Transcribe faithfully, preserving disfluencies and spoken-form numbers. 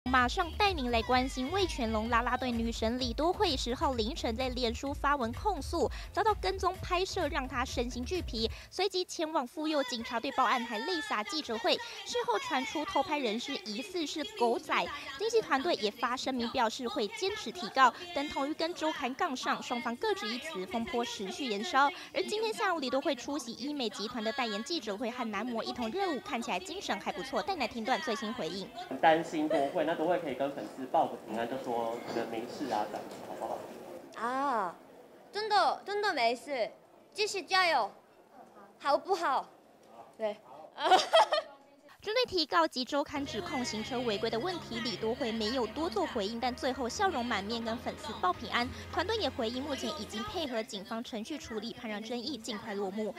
马上带您来关心魏全龙啦啦队女神李多慧十号凌晨在脸书发文控诉遭到跟踪拍摄，让她身心俱疲，随即前往妇幼警察队报案，还泪洒记者会。事后传出偷拍人士疑似是狗仔，经纪团队也发声明表示会坚持提告，等同于跟周刊杠上，双方各执一词，风波持续延烧。而今天下午李多慧出席医美集团的代言记者会，和男模一同热舞，看起来精神还不错。带来听段最新回应。 担心多慧，那多慧可以跟粉丝报个平安，就说你的没事啊，这样好不好？ 啊，真的真的没事，继续加油，好不好？对。 针对提告及周刊指控行车违规的问题，李多慧没有多做回应，但最后笑容满面跟粉丝报平安。团队也回应，目前已经配合警方程序处理，盼让争议尽快落幕。